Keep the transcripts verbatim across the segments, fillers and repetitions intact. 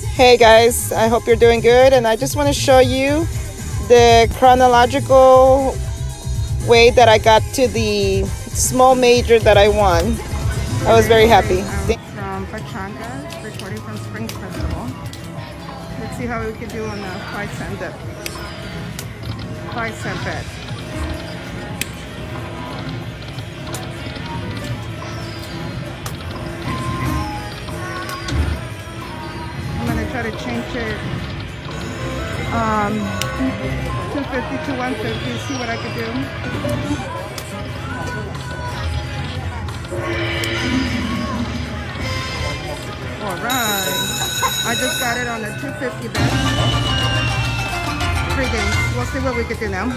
Hey guys, I hope you're doing good, and I just want to show you the chronological way that I got to the small major that I won. I was very happy. I'm from Pachanga, recording from Springs Festival. Let's see how we can do on the five cent dip. Five cent bet. I'm gonna try to change it um, two fifty to one fifty, see what I can do. Alright, I just got it on the two fifty bet. Three games. We'll see what we can do now.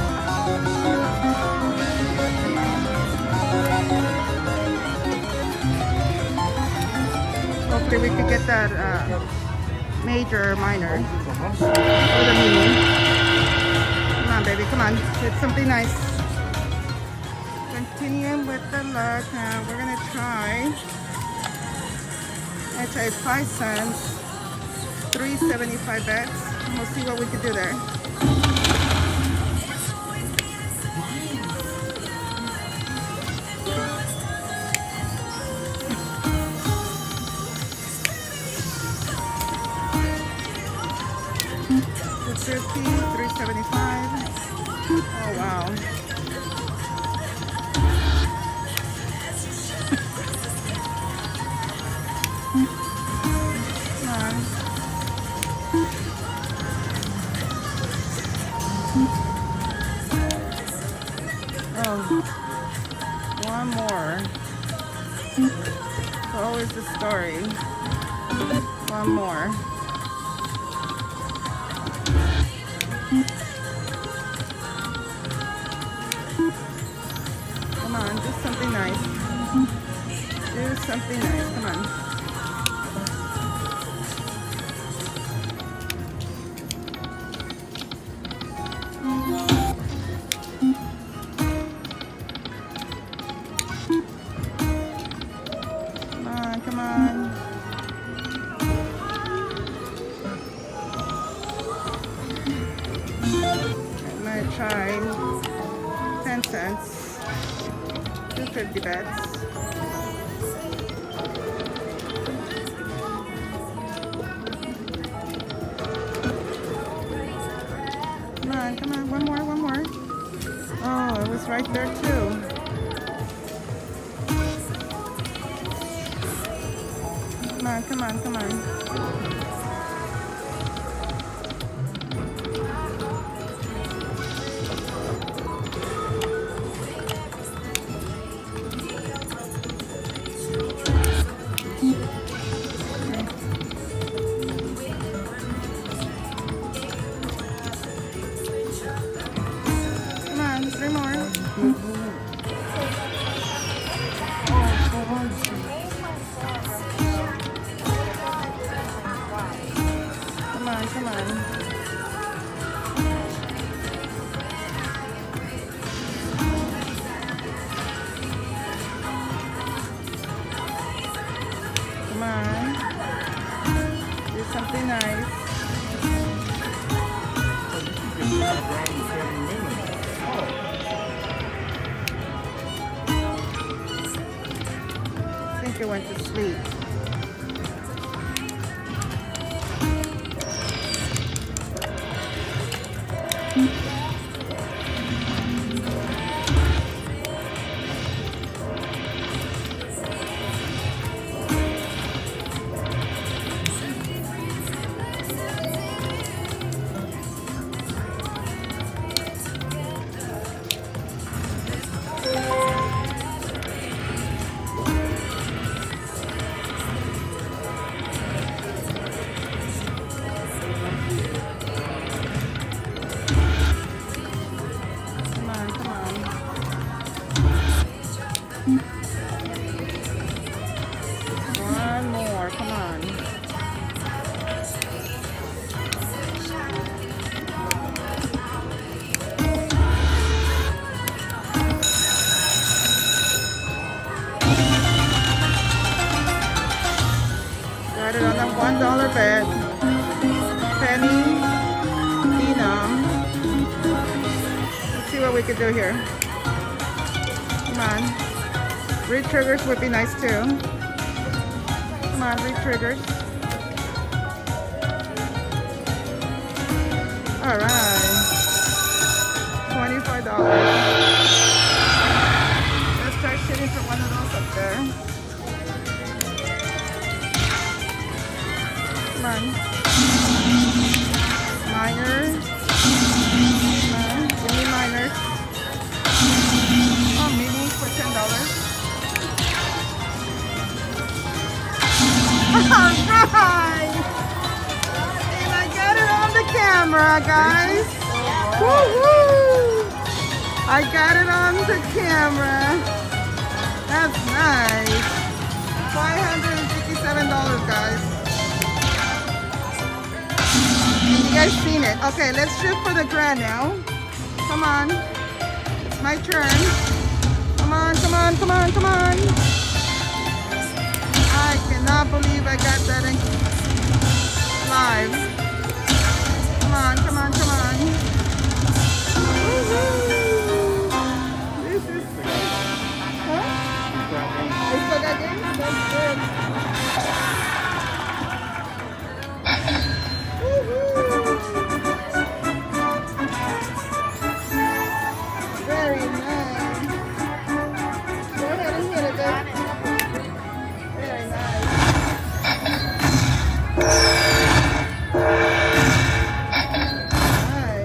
Hopefully we can get that uh, major or minor. Or the mini. Come on, baby, come on. It's something nice. Continuing with the luck. Now we're gonna try. I tried five cents, three seventy-five bets. We'll see what we can do there. two fifty, three seventy-five. Oh wow. Oh, one more. It's always the story. One more. Come on, do something nice. Do something nice. Come on. Come on. I'm gonna try ten cents, two fifty bets. Come on, come on, one more, one more. Oh, it was right there too. Come on, come on, come on. Come on, three more. Come on, come on. Come on. Do something nice. I think it went to sleep. one dollar bet, penny, denom. Let's see what we could do here. Come on. Re-triggers would be nice too. Come on, re-triggers. Alright. twenty-five dollars. Let's try shooting for one of those up there. Come on. Miners. Come on. Give me miners. Oh, minis for ten dollars. Alright! And I got it on the camera, guys. Woohoo! I got it on the camera. That's nice. five hundred fifty-seven dollars, guys. You guys seen it. Okay, let's shoot for the grand now. Come on. It's my turn. Come on, come on, come on, come on. I cannot believe I got that in live. Come on, come on, come on. This is sick. Huh? I still got games? That's good. Very nice. Go ahead and hit it, babe. Very nice. Nice.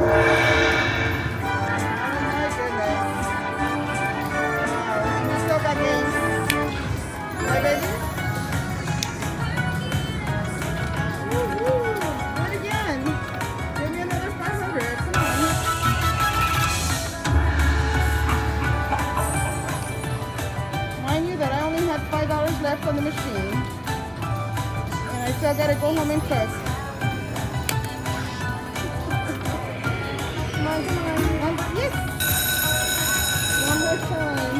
Oh my goodness. Wow. We still got games. Right, baby? Woo-hoo. Do it again. Give me another five hundred. Come on. Mind you that I only had five dollars left on the machine. And I still gotta go home and cook. Come on, come on. One, yes! One more time.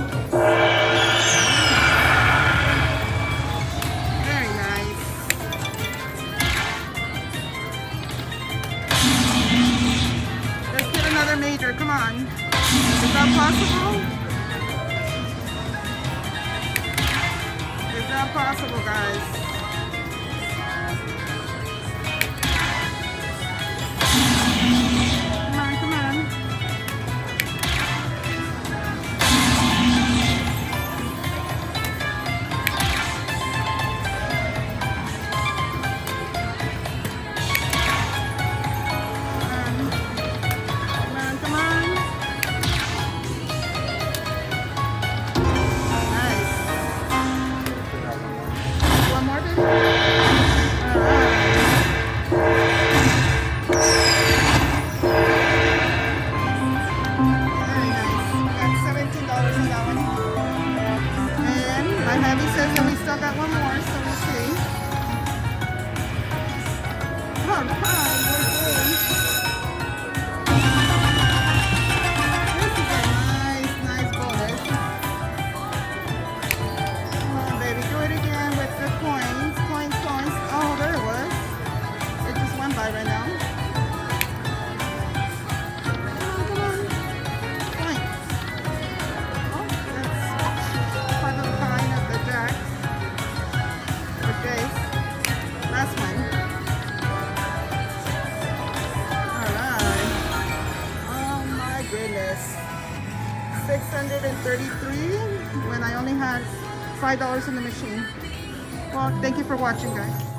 Very nice. Let's get another major. Come on. Is that possible? Is that possible, guys? Come on, come on. Come on, come on. Nice. One more, baby? Very nice. We got seventeen dollars on that one. And my hubby says that we still got one more, so we'll see. All right, we're good. This is a nice, nice bonus. Come on, baby, do it again with the coins. Coins, coins. Oh, there it was. It just went by right now. Come on, come on. Coins. Oh, that's part of the kind of the jacks. Okay. Last one. Alright. Oh my goodness. six hundred thirty-three when I only had five dollars in the machine. Well, thank you for watching, guys.